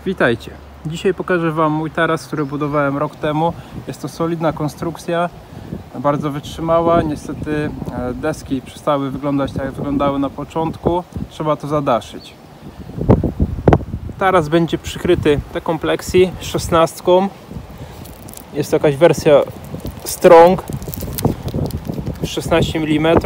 Witajcie! Dzisiaj pokażę Wam mój taras, który budowałem rok temu. Jest to solidna konstrukcja, bardzo wytrzymała. Niestety deski przestały wyglądać tak, jak wyglądały na początku. Trzeba to zadaszyć. Taras będzie przykryty taką plexi 16. Jest to jakaś wersja Strong 16 mm.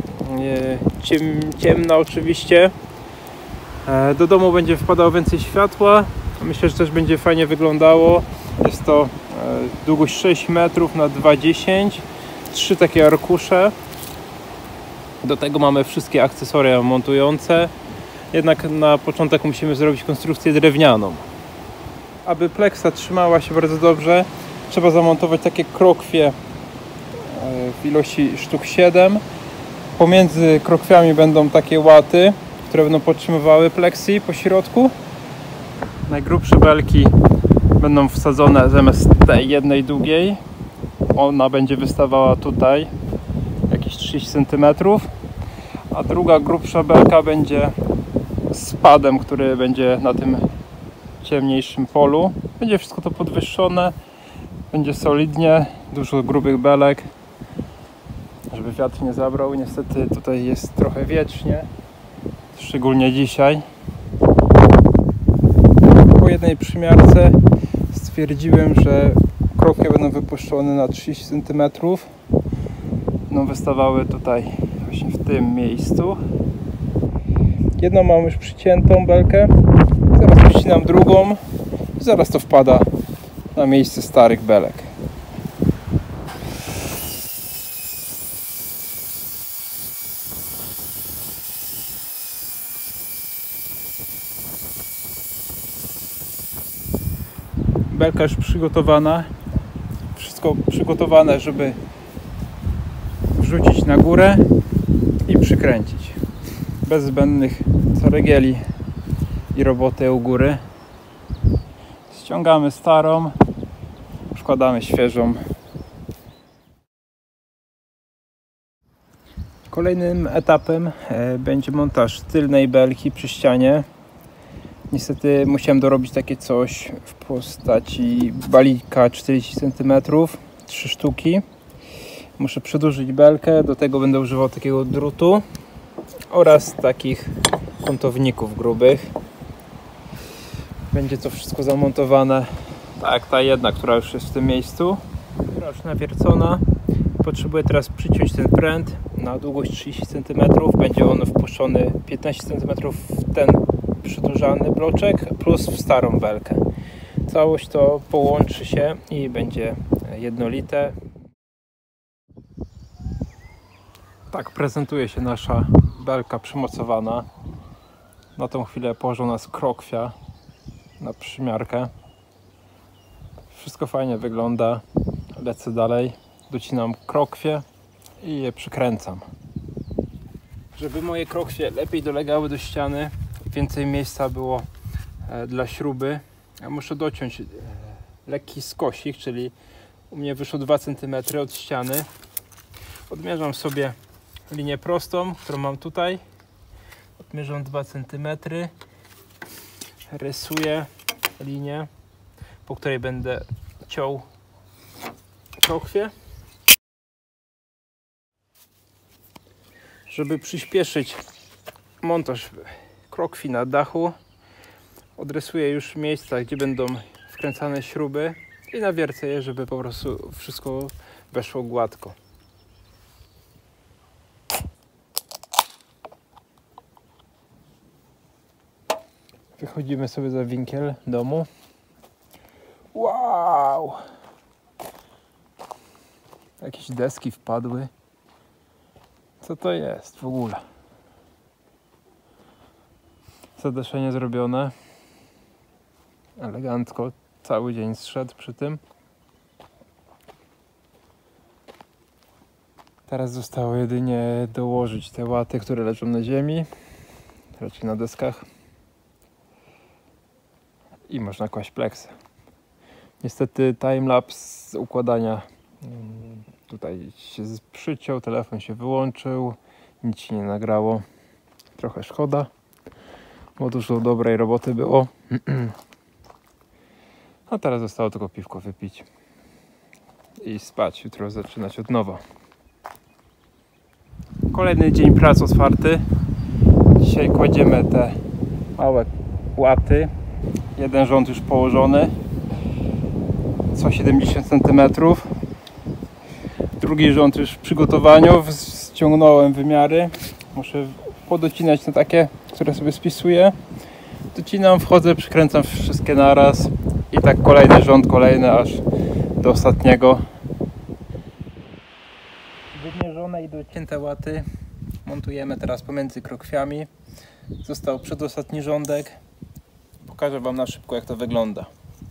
Ciemna oczywiście. Do domu będzie wpadało więcej światła. Myślę, że też będzie fajnie wyglądało. Jest to długość 6 metrów na 2,10 m. 3 takie arkusze. Do tego mamy wszystkie akcesoria montujące. Jednak na początek musimy zrobić konstrukcję drewnianą. Aby pleksa trzymała się bardzo dobrze, trzeba zamontować takie krokwie w ilości sztuk 7. Pomiędzy krokwiami będą takie łaty, które będą podtrzymywały pleksji po środku. Najgrubsze belki będą wsadzone zamiast tej jednej długiej. Ona będzie wystawała tutaj jakieś 30 cm, a druga grubsza belka będzie z padem, który będzie na tym ciemniejszym polu. Będzie wszystko to podwyższone, będzie solidnie, dużo grubych belek, żeby wiatr nie zabrał. Niestety tutaj jest trochę wiecznie, szczególnie dzisiaj. Po jednej przymiarce stwierdziłem, że krokwie będą wypuszczone na 30 cm. Będą wystawały tutaj właśnie w tym miejscu. Jedną mam już przyciętą belkę, zaraz przycinam drugą i zaraz to wpada na miejsce starych belek. Belka już przygotowana, wszystko przygotowane, żeby wrzucić na górę i przykręcić. Bez zbędnych ceregieli i roboty u góry. Ściągamy starą, wkładamy świeżą. Kolejnym etapem będzie montaż tylnej belki przy ścianie. Niestety musiałem dorobić takie coś w postaci balika 40 cm, 3 sztuki. Muszę przedłużyć belkę, do tego będę używał takiego drutu oraz takich kątowników grubych. Będzie to wszystko zamontowane tak, ta jedna, która już jest w tym miejscu, która już nawiercona. Potrzebuję teraz przyciąć ten pręt na długość 30 cm. Będzie on wpuszczony 15 cm w ten przedłużany bloczek plus w starą belkę. Całość to połączy się i będzie jednolite. Tak prezentuje się nasza belka przymocowana. Na tą chwilę położona jest krokwia na przymiarkę. Wszystko fajnie wygląda. Lecę dalej. Docinam krokwie i je przykręcam. Żeby moje krokwie lepiej dolegały do ściany, więcej miejsca było dla śruby, ja muszę dociąć lekki skosik, czyli u mnie wyszło 2 cm od ściany. Odmierzam sobie linię prostą, którą mam tutaj. Odmierzam 2 cm. Rysuję linię, po której będę ciął krokwie. Żeby przyspieszyć montaż krokwi na dachu, odrysuję już miejsca, gdzie będą wkręcane śruby i nawiercę je, żeby po prostu wszystko weszło gładko. Wychodzimy sobie za winkiel domu. Wow! Jakieś deski wpadły. Co to jest w ogóle? Zadaszenie zrobione. Elegancko. Cały dzień zszedł przy tym. Teraz zostało jedynie dołożyć te łaty, które leżą na ziemi. Raczej na deskach. I można kłaść pleksę. Niestety timelapse układania tutaj się przyciął, telefon się wyłączył, nic się nie nagrało. Trochę szkoda, bo dużo dobrej roboty było. A teraz zostało tylko piwko wypić i spać, jutro zaczynać od nowa. Kolejny dzień pracy otwarty. Dzisiaj kładziemy te małe łaty. Jeden rząd już położony, co 70 cm. Drugi rząd już w przygotowaniu. Ściągnąłem wymiary. Muszę podocinać na takie, które sobie spisuję. Docinam, wchodzę, przykręcam wszystkie naraz i tak kolejny rząd, kolejny aż do ostatniego. Wymierzone i docięte łaty montujemy teraz pomiędzy krokwiami. Został przedostatni rządek. Pokażę Wam na szybko, jak to wygląda.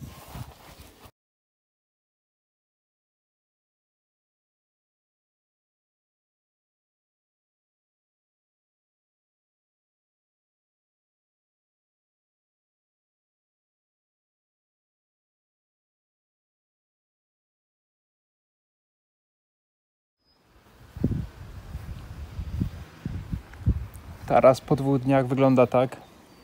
Teraz po 2 dniach wygląda tak.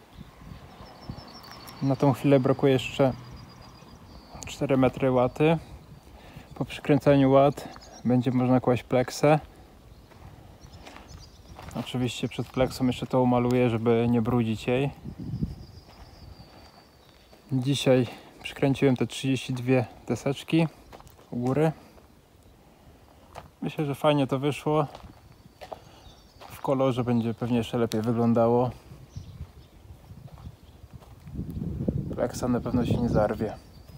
Na tą chwilę brakuje jeszcze 4 metry łaty. Po przykręceniu łat będzie można kłaść pleksę. Oczywiście przed pleksą jeszcze to umaluję, żeby nie brudzić jej. Dzisiaj przykręciłem te 32 deseczki u góry. Myślę, że fajnie to wyszło. W kolorze będzie pewnie jeszcze lepiej wyglądało. Pleksa na pewno się nie zarwie.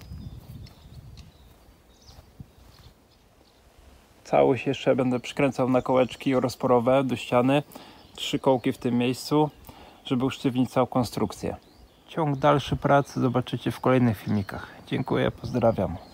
Całość jeszcze będę przykręcał na kołeczki rozporowe do ściany. 3 kołki w tym miejscu, żeby usztywnić całą konstrukcję. Ciąg dalszy pracy zobaczycie w kolejnych filmikach. Dziękuję, pozdrawiam.